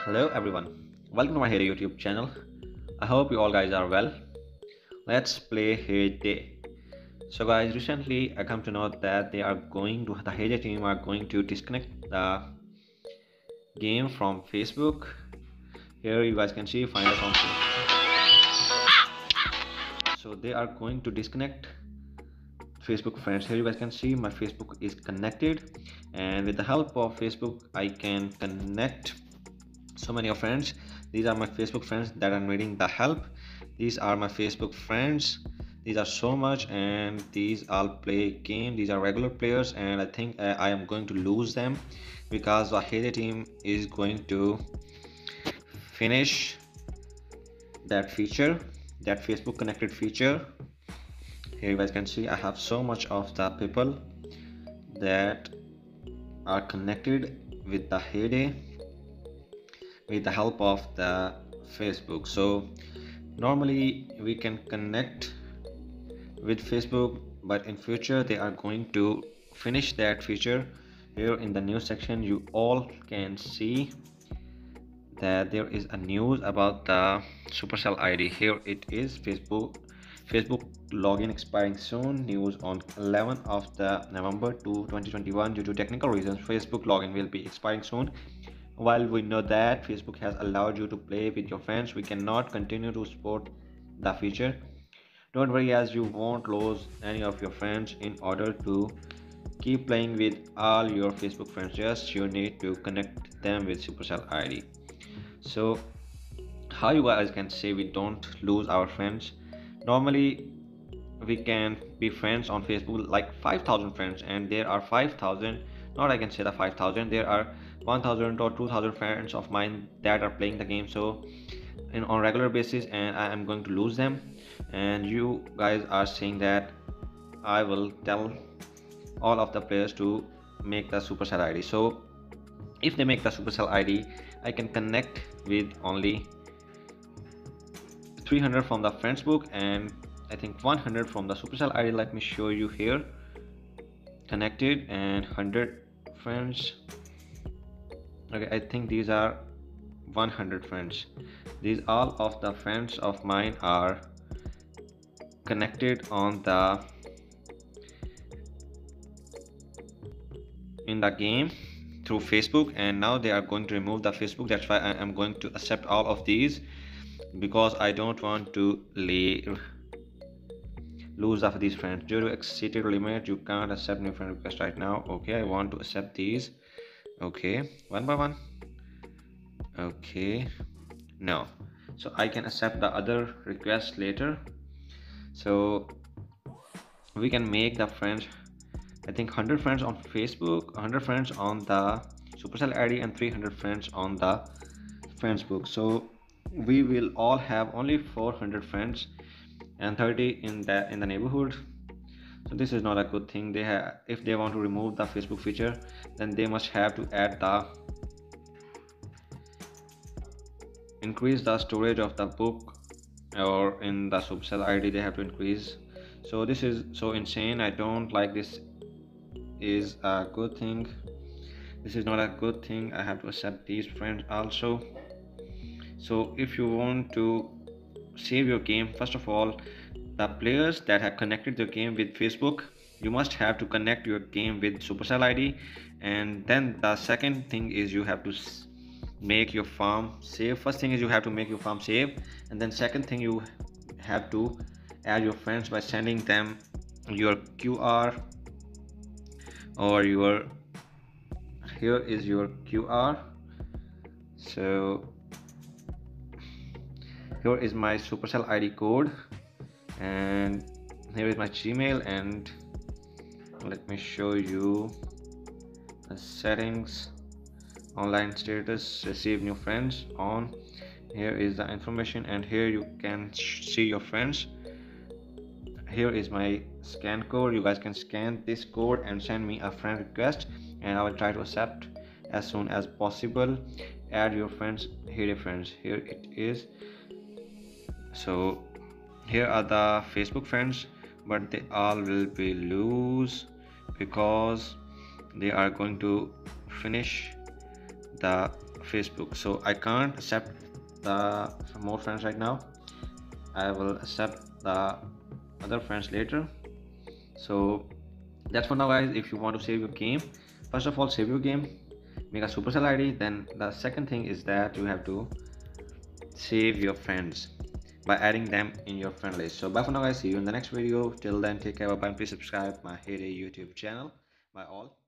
Hello everyone, welcome to my Hey YouTube channel. I hope you all guys are well. Let's play Hey Day. So guys, recently I come to know that the Hey Day team are going to disconnect the game from Facebook. Here you guys can see find us on Facebook. So they are going to disconnect Facebook friends. Here you guys can see my Facebook is connected, and with the help of Facebook I can connect so many of friends. These are my Facebook friends that are needing the help. These are my Facebook friends. These are so much, and these all play game. These are regular players, and I think I am going to lose them because the Hey team is going to finish that feature, that Facebook connected feature. Here you guys can see I have so much of the people that are connected with the Hey Day with the help of the Facebook. So normally we can connect with Facebook, but in future they are going to finish that feature. Here in the news section you all can see that there is a news about the Supercell ID. Here it is, Facebook login expiring soon. News on 11th of the November 2021. Due to technical reasons, Facebook login will be expiring soon. While we know that Facebook has allowed you to play with your friends, we cannot continue to support the feature. Don't worry, as you won't lose any of your friends. In order to keep playing with all your Facebook friends, just you need to connect them with Supercell ID. So how you guys can say we don't lose our friends? Normally we can be friends on Facebook like 5,000 friends, and there are 5,000, not I can say the 5,000, there are 1,000 or 2,000 friends of mine that are playing the game so on regular basis, and I am going to lose them. And you guys are saying that I will tell all of the players to make the Supercell ID. So if they make the Supercell ID, I can connect with only 300 from the friends book and I think 100 from the Supercell ID. Let me show you here. Connected and 100 friends. Okay, I think these are 100 friends. These all of the friends of mine are connected on the in the game through Facebook, and now they are going to remove the Facebook. That's why I am going to accept all of these because I don't want to lose of these friends. Due to exceeded limit, you can't accept new friend request right now. Okay, I want to accept these. Okay, one by one. Okay, no, so I can accept the other requests later. So we can make the friends, I think 100 friends on Facebook, 100 friends on the Supercell ID, and 300 friends on the friends book. So we will all have only 400 friends and 30 in the neighborhood. So this is not a good thing. If they want to remove the Facebook feature, then they must have to add the increase the storage of the book, or in the Supercell ID they have to increase. So this is so insane. I don't like this. Is a good thing. This is not a good thing. I have to accept these friends also. So if you want to save your game, first of all, the players that have connected their game with Facebook, you must have to connect your game with Supercell ID. And then the second thing is you have to make your farm save. First thing is you have to make your farm save, and then second thing you have to add your friends by sending them your QR or your, here is your QR. So here is my Supercell ID code, and here is my Gmail, and let me show you the settings. Online status, receive new friends on. Here is the information, and here you can see your friends. Here is my scan code. You guys can scan this code and send me a friend request, and I will try to accept as soon as possible. Add your friends. Here friends, here it is. So here are the Facebook friends, but they all will be lose because they are going to finish the Facebook. So I can't accept the more friends right now. I will accept the other friends later. So that's for now, guys. If you want to save your game, first of all save your game, make a Supercell ID. Then the second thing is that you have to save your friends by adding them in your friend list. So bye for now, guys. See you in the next video. Till then, take care, bye bye, and please subscribe my Heyday YouTube channel. Bye all.